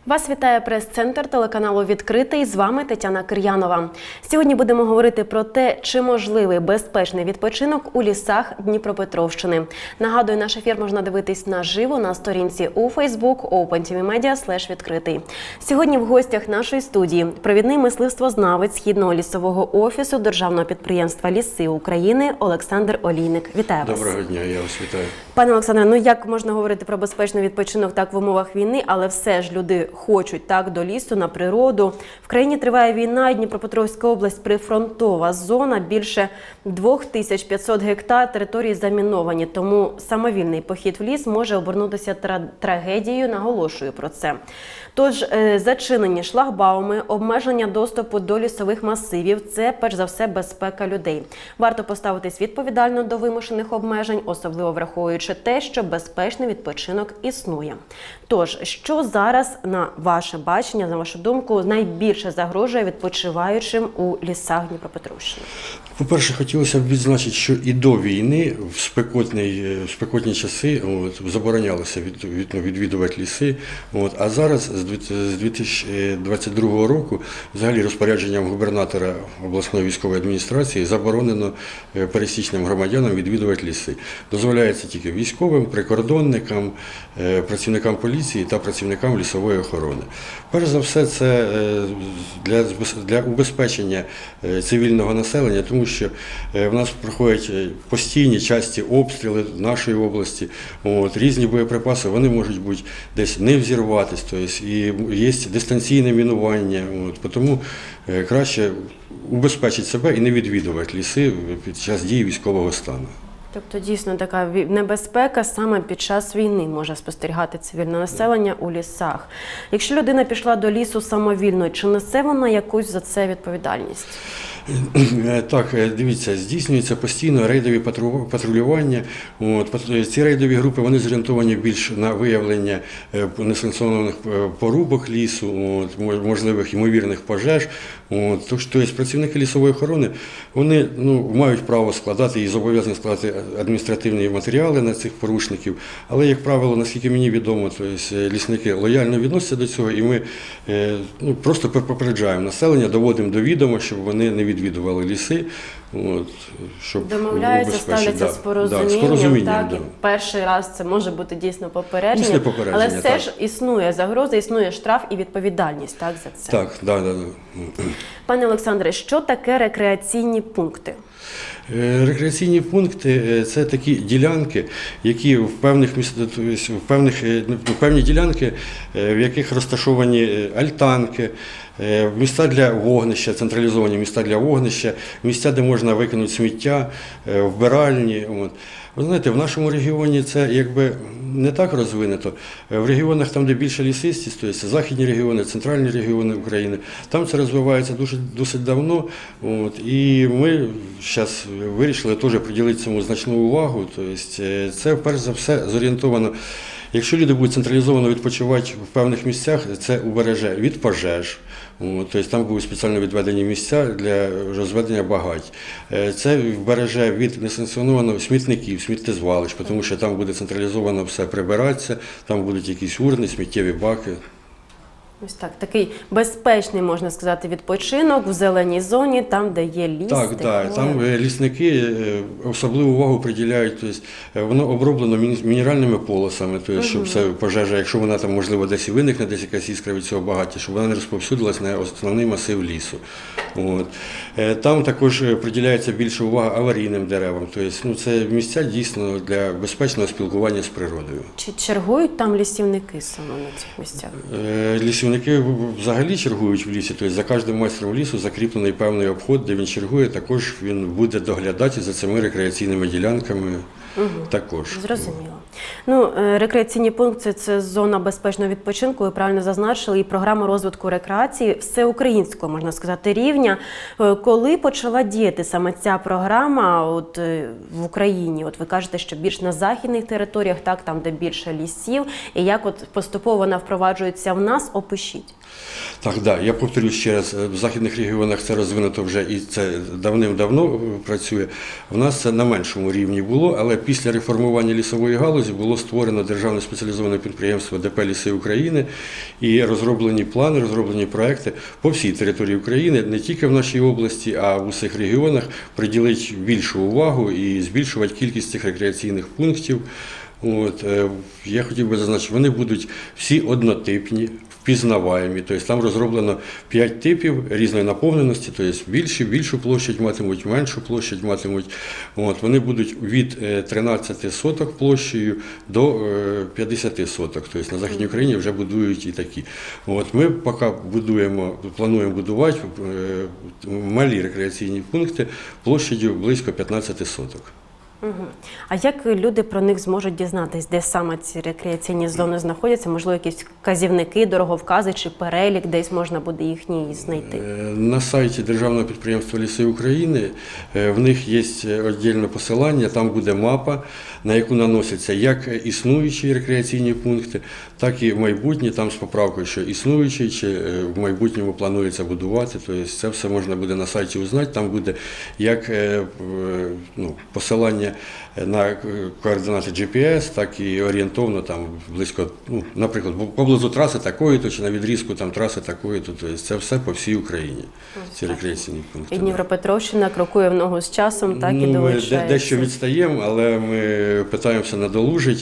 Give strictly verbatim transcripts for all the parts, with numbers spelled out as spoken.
Вас вітає прес-центр телеканалу «Відкритий». З вами Тетяна Кир'янова. Сьогодні будемо говорити про те, чи можливий безпечний відпочинок у лісах Дніпропетровщини. Нагадую, наш ефір можна дивитись наживо на сторінці у Facebook OpenTVMedia слеш відкритий. Сьогодні в гостях нашої студії провідний мисливствознавець Східного лісового офісу Державного підприємства «Ліси України» Олександр Олійник. Вітаю вас. Доброго дня, я вас вітаю. Пане Олександре, ну як можна говорити про безпечний відпочинок так в умовах війни, але все ж люди хочуть так до лісу, на природу. В країні триває війна, і Дніпропетровська область – прифронтова зона, більше дві тисячі п'ятсот гектар території заміновані, тому самовільний похід в ліс може обернутися трагедією, наголошую про це. Тож зачинені шлагбауми, обмеження доступу до лісових масивів – це, перш за все, безпека людей. Варто поставитись відповідально до вимушених обмежень, особливо враховуючи те, що безпечний відпочинок існує. Тож, що зараз, на ваше бачення, на вашу думку, найбільше загрожує відпочиваючим у лісах Дніпропетровщини? По-перше, хотілося б відзначити, що і до війни, в спекотні, в спекотні часи, от, заборонялося від, від, відвідувати ліси. От, а зараз, з дві тисячі двадцять другого року, взагалі розпорядженням губернатора обласної військової адміністрації заборонено пересічним громадянам відвідувати ліси. Дозволяється тільки військовим, прикордонникам, працівникам поліції та працівникам лісової охорони. Перш за все, це для, для убезпечення цивільного населення, тому що в нас проходять постійні, часті обстріли нашої області, от, різні боєприпаси, вони можуть бути десь не взірватися, тобто, і є дистанційне мінування, от, тому краще убезпечити себе і не відвідувати ліси під час дії військового стану. Тобто, дійсно, така небезпека саме під час війни може спостерігати цивільне населення у лісах. Якщо людина пішла до лісу самовільно, чи несе вона якусь за це відповідальність? Так, дивіться, здійснюється постійно рейдові патрулювання. От, ці рейдові групи, вони зорієнтовані більш на виявлення несанкціонованих порубок лісу, от, можливих ймовірних пожеж. От, тобто працівники лісової охорони, вони ну, мають право складати і зобов'язані складати адміністративні матеріали на цих порушників, але, як правило, наскільки мені відомо, тобто, лісники лояльно відносяться до цього, і ми ну, просто попереджаємо населення, доводимо до відома, щоб вони не відвідували ліси. От, щоб домовляються, ставляться да, з порозумінням, да, з порозумінням, так, да. Перший раз це може бути дійсно попередження, Дійсно попередження, але все так. ж існує загроза, існує штраф і відповідальність, так, за це? Так, да, да, да. Пане Олександре, що таке рекреаційні пункти? Рекреаційні пункти – це такі ділянки, які в певних в певних в певні ділянки, в яких розташовані альтанки, місця для вогнища, централізовані місця для вогнища, місця, де можна викинути сміття, вбиральні. От. Ви знаєте, в нашому регіоні це якби не так розвинено. В регіонах, там, де більше лісистість, тобто західні регіони, центральні регіони України, там це розвивається дуже, досить давно. От, і ми зараз вирішили теж приділити цьому значну увагу. Тобто це, перш за все, зорієнтовано. Якщо люди будуть централізовано відпочивати в певних місцях, це убереже від пожеж. Тобто там будуть спеціально відведені місця для розведення багать. Це вбереже від несанкціонованих смітників, сміттєзвалищ, тому що там буде централізовано все прибиратися, там будуть якісь урни, сміттєві баки. Ось так, такий безпечний, можна сказати, відпочинок в зеленій зоні, там, де є ліс. Так, так, там лісники особливу увагу приділяють, тобто воно оброблено мінеральними полосами, тобто, щоб все пожежа, якщо вона там, можливо, десь і виникне, десь якась іскра від цього багаття, щоб вона не розповсюдилась на основний масив лісу. От. Там також приділяється більше уваги аварійним деревам, тобто ну, це місця дійсно для безпечного спілкування з природою. Чи чергують там лісівники саме на цих місцях? Лісівники взагалі чергують в лісі, тобто за кожним майстром лісу закріплений певний обход, де він чергує, також він буде доглядати за цими рекреаційними ділянками. Угу. Також. Зрозуміло. Ну, рекреаційні пункти – це зона безпечного відпочинку, ви правильно зазначили, і програма розвитку рекреації всеукраїнського, можна сказати, рівня. Коли почала діяти саме ця програма от, в Україні? От ви кажете, що більш на західних територіях, так, там, де більше лісів, і як от поступово вона впроваджується в нас, опишіть. пишіть. Так, да. Я повторюю ще раз, в західних регіонах це розвинуто вже і це давним-давно працює. В нас це на меншому рівні було, але після реформування лісової галузі було створено державне спеціалізоване підприємство ДП «Ліси України» і розроблені плани, розроблені проекти по всій території України, не тільки в нашій області, а в усіх регіонах приділити більшу увагу і збільшувати кількість цих рекреаційних пунктів. От, я хотів би зазначити, вони будуть всі однотипні, впізнаваємі, тобто там розроблено п'ять типів різної наповненості, тобто більші, більшу площадь матимуть, меншу площадь матимуть. От, вони будуть від тринадцяти соток площею до п'ятдесяти соток, тобто на Західній Україні вже будують і такі. От, ми поки будуємо, плануємо будувати малі рекреаційні пункти площадю близько п'ятнадцяти соток. Угу. А як люди про них зможуть дізнатись, де саме ці рекреаційні зони знаходяться? Можливо, якісь вказівники, дороговкази чи перелік, десь можна буде їхній знайти? На сайті Державного підприємства «Ліси України» в них є окреме посилання, там буде мапа, на яку наносяться як існуючі рекреаційні пункти, так і майбутні, там з поправкою, що існуючі, чи в майбутньому планується будувати. Тобто це все можна буде на сайті узнати, там буде як ну, посилання на координати джі пі ес, так і орієнтовно там близько, ну, наприклад, поблизу траси такої-то, чи на відрізку там траси такої-то, тобто це все по всій Україні, ці рекреаційні пункти. І Дніпропетровщина крокує в ногу з часом, так, ну, і долучається. Ми дещо відстаємо, але ми питаємося надолужити.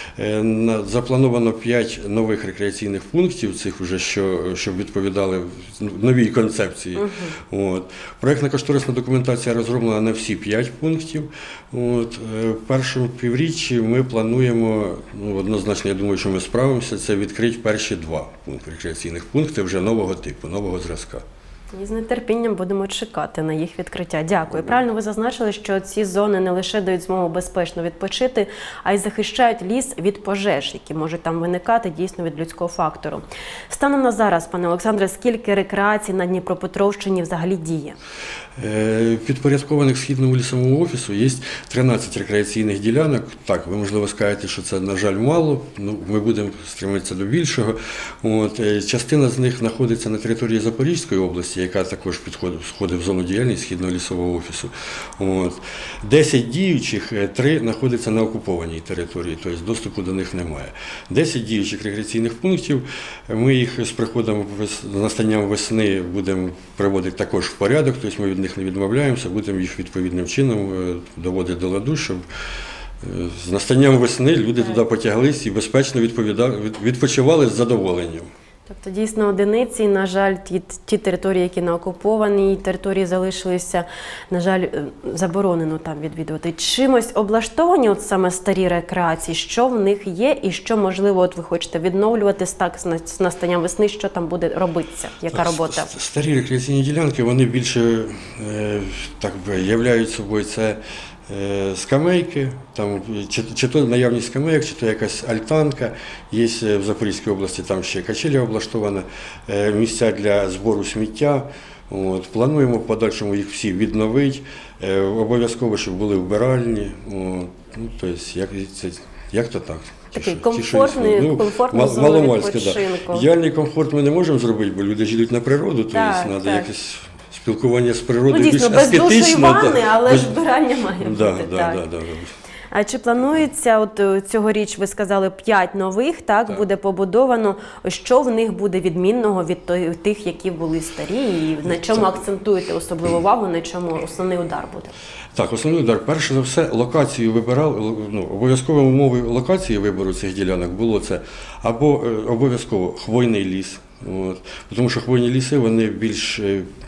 Заплановано п'ять нових рекреаційних пунктів, цих вже, що, щоб відповідали новій концепції. Угу. От. Проєктно-кошторисна документація розроблена на всі п'ять пунктів. От. В першому півріччі ми плануємо, ну, однозначно, я думаю, що ми справимося, це відкрити перші два пункти, рекреаційних пункти вже нового типу, нового зразка. І з нетерпінням будемо чекати на їх відкриття. Дякую. Правильно ви зазначили, що ці зони не лише дають змогу безпечно відпочити, а й захищають ліс від пожеж, які можуть там виникати дійсно від людського фактору. Станом на зараз, пане Олександре, скільки рекреацій на Дніпропетровщині взагалі діє? Підпорядкованих Східному лісовому офісу є тринадцять рекреаційних ділянок. Так, ви, можливо, скажете, що це, на жаль, мало. Ну, ми будемо стремитися до більшого. От, частина з них знаходиться на території Запорізької області, яка також підходить, входить в зону діяльності Східного лісового офісу. От. десять діючих, три знаходяться на окупованій території, тобто доступу до них немає. десять діючих рекреаційних пунктів, ми їх з приходом, з настанням весни будемо приводити також в порядок, тобто ми від них не відмовляємося, будемо їх відповідним чином доводити до ладу, щоб з настанням весни люди туди потяглись і безпечно відпочивали з задоволенням. Тобто дійсно одиниці, на жаль, ті, ті території, які на окупованій території залишилися, на жаль, заборонено там відвідувати. Чимось облаштовані от саме старі рекреації, що в них є і що, можливо, от ви хочете відновлювати так, з настанням весни, що там буде робитися, яка робота? Старі рекреаційні ділянки, вони більше так би являють собою це скамейки, там, чи, чи то наявність скамейок, чи то якась альтанка, є в Запорізькій області, там ще качеля облаштована, місця для збору сміття. От, плануємо в подальшому їх всі відновити, обов'язково, щоб були вбиральні, от, ну, тобто, як, це, як то так. Такий комфортний, ну, комфортна зона відпочинку. Да. Ідеальний комфорт ми не можемо зробити, бо люди ж йдуть на природу, тобто треба якось спілкування з природою ну, дійсно, більш естетично. Без душу і ванни, да. але без... ж збирання має бути. Да, да, так. да, да, да. А чи планується, от цьогоріч ви сказали, п'ять нових, так, так, буде побудовано, що в них буде відмінного від тих, які були старі, і на чому так. акцентуєте особливу увагу, на чому основний удар буде? Так, основний удар. Перше за все, локацію вибирав, ну, обов'язковою умовою локації вибору цих ділянок було це або обов'язково хвойний ліс. От. Тому що хвойні ліси, вони більш,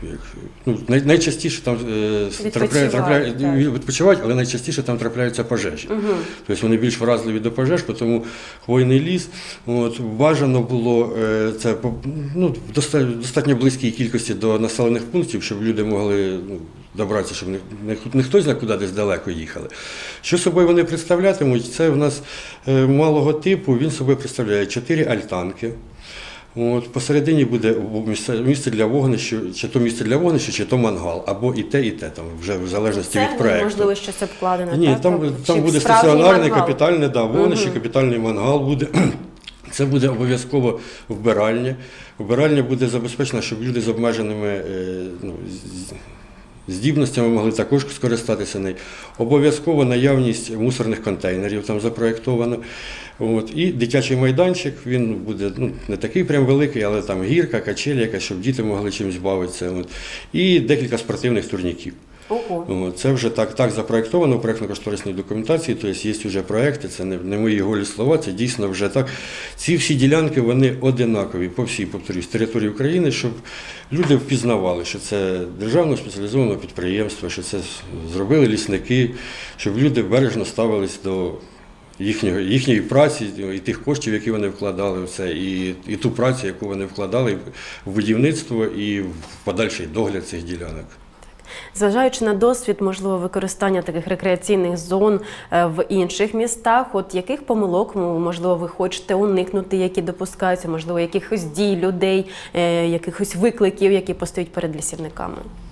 ну, най, найчастіше там трапляють, трапляють, відпочивають, але найчастіше там трапляються пожежі. Угу. Тобто вони більш вразливі до пожеж, тому хвойний ліс, от, бажано було це, ну, достатньо, достатньо близькій кількості до населених пунктів, щоб люди могли, ну, добратися, щоб не, не, не хтось на куди десь далеко їхали. Що собою вони представлятимуть? Це в нас малого типу, він собою представляє чотири альтанки. От, посередині буде місце, місце для вогнища, чи то місце для вогнища, чи то мангал, або і те, і те, там, вже в залежності це, від проєкту. Можливо, що це вкладено. Ні, так? там, там буде стаціонарний, капітальний, да, вогнище, угу. капітальний мангал буде. Це буде обов'язково вбиральня. Вбиральня буде забезпечена, щоб люди з обмеженими е, ну, здібностями могли також скористатися нею. Обов'язково наявність мусорних контейнерів там запроєктовано. От. І дитячий майданчик, він буде ну, не такий прям великий, але там гірка, качеля, яка, щоб діти могли чимось бавитися. От. І декілька спортивних турніків. Ого. Це вже так, так запроєктовано в проєктно-кошторисній документації, тобто є вже проєкти, це не, не мої голі слова, це дійсно вже так. Ці всі ділянки, вони одинакові по всій, повторюсь, території України, щоб люди впізнавали, що це державне спеціалізоване підприємство, що це зробили лісники, щоб люди бережно ставились до їхньої, їхньої праці і тих коштів, які вони вкладали в це, і, і ту працю, яку вони вкладали в будівництво і в подальший догляд цих ділянок. Зважаючи на досвід, можливо, використання таких рекреаційних зон в інших містах, от яких помилок, можливо, ви хочете уникнути, які допускаються, можливо, якихось дій людей, якихось викликів, які постають перед лісівниками?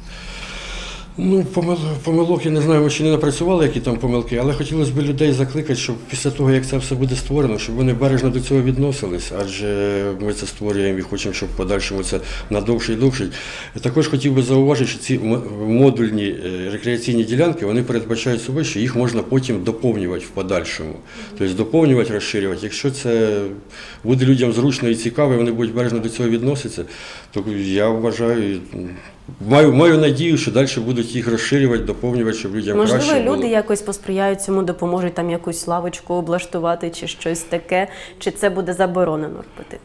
Ну, помилок, я не знаю, ми ще не напрацювали, які там помилки, але хотілося б людей закликати, щоб після того, як це все буде створено, щоб вони бережно до цього відносились, адже ми це створюємо і хочемо, щоб в подальшому це надовше і довше. Також хотів би зауважити, що ці модульні рекреаційні ділянки, вони передбачають собою, що їх можна потім доповнювати в подальшому. Тобто доповнювати, розширювати. Якщо це буде людям зручно і цікаво, і вони будуть бережно до цього відноситися, то я вважаю, Маю, маю надію, що далі будуть їх розширювати, доповнювати, щоб людям Можливо, краще було. Можливо, люди якось посприяють цьому, допоможуть там якусь лавочку облаштувати чи щось таке, чи це буде заборонено робити?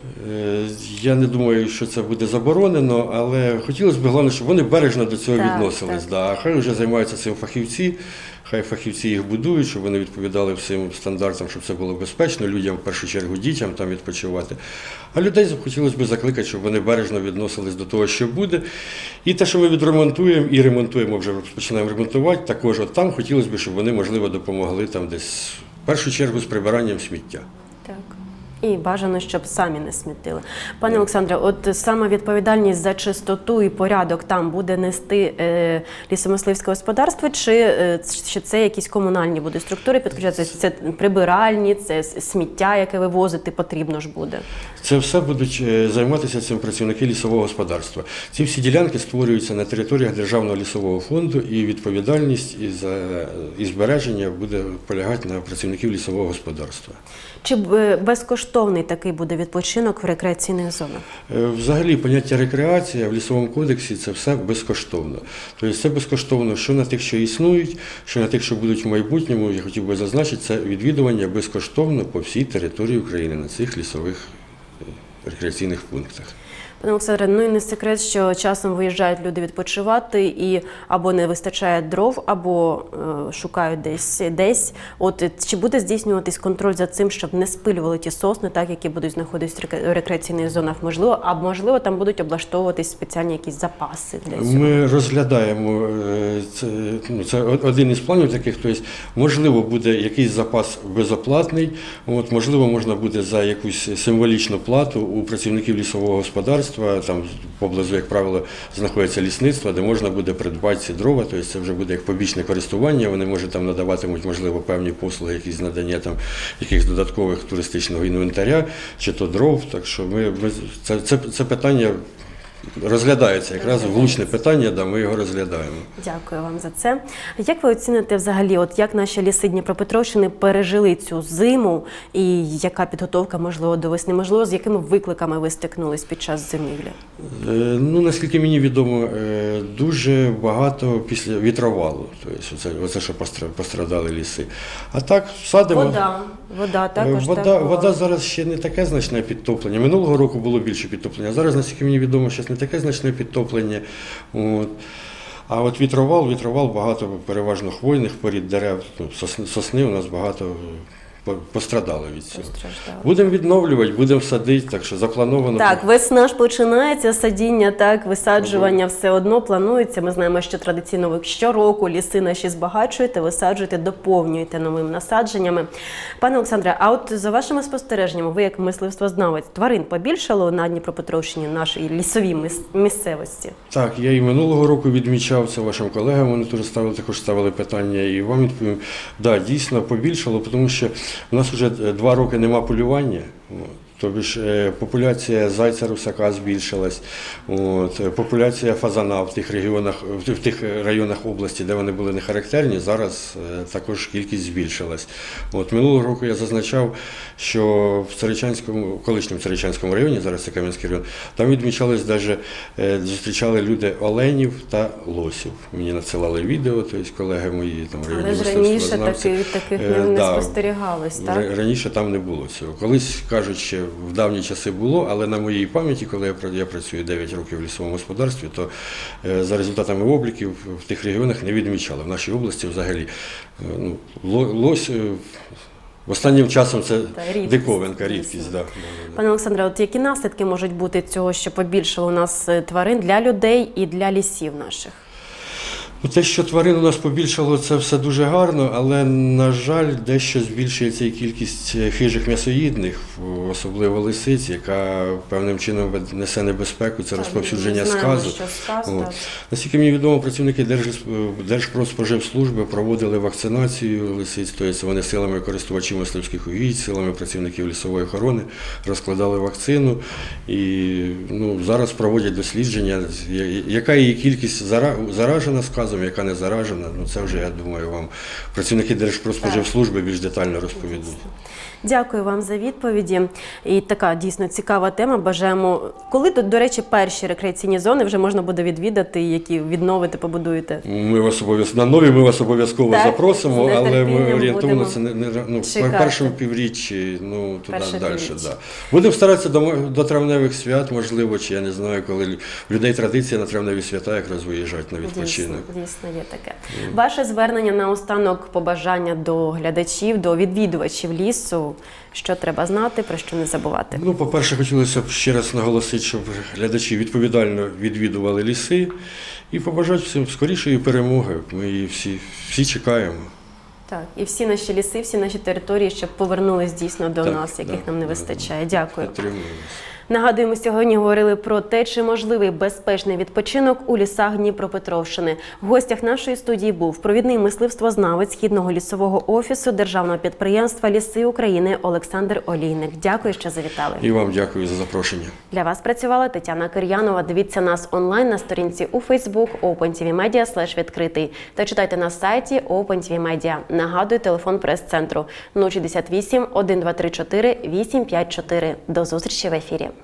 Я не думаю, що це буде заборонено, але хотілося б, головне, щоб вони бережно до цього так, відносились. Так. Да. Хай вже займаються цим фахівці, хай фахівці їх будують, щоб вони відповідали всім стандартам, щоб це було безпечно, людям, в першу чергу, дітям там відпочивати. А людей хотілося б закликати, щоб вони бережно відносились до того, що буде. І те, що ми відремонтуємо і ремонтуємо, вже починаємо ремонтувати, також от там хотілося б, щоб вони, можливо, допомогли там десь, в першу чергу, з прибиранням сміття. Так. І бажано, щоб самі не смітили. Пане Олександре, от саме відповідальність за чистоту і порядок там буде нести е, лісомисливське господарство, чи, е, чи це якісь комунальні будуть структури підключатися? Це прибиральні, це сміття, яке вивозити потрібно ж буде? Це все будуть займатися цим працівники лісового господарства. Ці всі ділянки створюються на територіях Державного лісового фонду, і відповідальність і, за, і збереження буде полягати на працівників лісового господарства. Чи безкоштовний такий буде відпочинок в рекреаційних зонах? Взагалі, поняття рекреація в лісовому кодексі – це все безкоштовно. Тобто це безкоштовно, що на тих, що існують, що на тих, що будуть в майбутньому, я хотів би зазначити, це відвідування безкоштовно по всій території України на цих лісових рекреаційних пунктах. Пане Олександре, ну і не секрет, що часом виїжджають люди відпочивати і або не вистачає дров, або е, шукають десь десь. От чи буде здійснюватись контроль за цим, щоб не спилювали ті сосни, так, які будуть знаходитися в рекреаційних зонах? Можливо, а можливо, там будуть облаштовуватись спеціальні якісь запаси для цього? Ми розглядаємо, це, ну, це один із планів таких, тобто, можливо, буде якийсь запас безоплатний, от, можливо, можна буде за якусь символічну плату у працівників лісового господарства, там поблизу, як правило, знаходиться лісництво, де можна буде придбати ці дрова, тобто це вже буде як побічне користування, вони, може, там надаватимуть, можливо, певні послуги, якісь надання там якихось додаткових туристичного інвентаря, чи то дров, так що ми, ми це, це, це питання розглядається, якраз влучне питання, да, ми його розглядаємо. Дякую вам за це. Як ви оціните взагалі, от як наші ліси Дніпропетровщини пережили цю зиму і яка підготовка, можливо, до весни? Можливо, з якими викликами ви стикнулись під час зимівлі? Е, ну, наскільки мені відомо, е, дуже багато після вітровалу, тобто оце, оце, що пострадали ліси. А так, садимо. Вода, вода також. Вода, так, вода зараз ще не таке значне підтоплення. Минулого року було більше підтоплення, а зараз, наскільки мені відомо, ще не таке значне підтоплення. От. А от вітровал, вітровал багато переважно хвойних порід дерев, ну, сосни, сосни у нас багато пострадали від цього. Будемо відновлювати, будемо садити, так що заплановано. Так, весна ж починається, садіння, так, висаджування все одно планується. Ми знаємо, що традиційно ви щороку ліси наші збагачуєте, висаджуєте, доповнюєте новими насадженнями. Пане Олександре, а от за вашими спостереженнями, ви як мисливствознавець, тварин побільшало на Дніпропетровщині, нашій лісовій місцевості? Так, я і минулого року відмічав це вашим колегам, вони теж ставили, також ставили питання, і вам відповім, да, дійсно побільшало, тому що у нас вже два роки нема полювання, Тобто ж е, популяція зайця русака збільшилась, от, е, популяція фазана в тих регіонах, в тих- в тих районах області, де вони були не характерні, зараз е, також кількість збільшилась. От, минулого року я зазначав, що в Царичанському, колишньому Царичанському районі, зараз це Кам'янський район, там відмічались навіть, е, зустрічали люди оленів та лосів. Мені надсилали відео, тобто колеги мої там в районі Але ж мистецтвознавці. раніше таки, таких Е, не, не да. спостерігалось, так? Ра- Раніше там не було цього. Колись, кажуть, ще в давні часи було, але на моїй пам'яті, коли я, пра- я працюю дев'ять років в лісовому господарстві, то е, за результатами обліків в тих регіонах не відмічали. В нашій області взагалі е, ну, ло- лось е, останнім часом це Та, рідкість, диковинка, дійсно. рідкість. Да, да, да. Пане Олександре, от які наслідки можуть бути цього, що побільшало у нас е, тварин для людей і для лісів наших? Ну, те, що тварин у нас побільшало, це все дуже гарно, але, на жаль, дещо збільшується і кількість хижих м'ясоїдних, особливо лисиць, яка певним чином несе небезпеку, це Так, розповсюдження ми знаємо, сказу. що сказ, От. так. Наскільки мені відомо, працівники Держ- Держпродспоживслужби проводили вакцинацію лисиць, тобто вони силами користувачів мисливських угідь, силами працівників лісової охорони розкладали вакцину. І ну, зараз проводять дослідження, я- яка її кількість зара- заражена сказом, яка не заражена. Ну, це вже, я думаю, вам працівники Держпродспоживслужби більш детально розповідуть. Дякую вам за відповіді. І така дійсно цікава тема. Бажаємо, коли тут, до речі, перші рекреаційні зони вже можна буде відвідати, які відновити, побудуєте? Ми вас обов'язково на нові ми вас обов'язково Так, запросимо, з але ми нетерпінням орієнтовно будемо це не, не ну, чекати. в першому півріччі, ну туди Перше далі. півріччя. Да. Будемо старатися до, до травневих свят, можливо, чи я не знаю, коли в людей традиція на травневі свята якраз виїжджають на відпочинок. Дійсно, дійсно є таке. Ваше звернення на останок, побажання до глядачів, до відвідувачів лісу, що треба знати, про що не забувати. Ну, по-перше, хотілося б ще раз наголосити, щоб глядачі відповідально відвідували ліси і побажати всім скорішої перемоги. Ми її всі, всі чекаємо. Так, і всі наші ліси, всі наші території, щоб повернулись дійсно до Так, нас, яких да, нам не да, вистачає. Дякую. Підтримуємо. Нагадуємо, сьогодні говорили про те, чи можливий безпечний відпочинок у лісах Дніпропетровщини. В гостях нашої студії був провідний мисливствознавець Східного лісового офісу Державного підприємства «Ліси України» Олександр Олійник. Дякую, що завітали. І вам дякую за запрошення. Для вас працювала Тетяна Кир'янова. Дивіться нас онлайн на сторінці у Facebook OpenTVMedia слеш відкритий та читайте на сайті OpenTVMedia. Нагадую, телефон прес-центру нуль шістдесят вісім, один два три чотири, вісім п'ять чотири. До зустрічі в ефірі.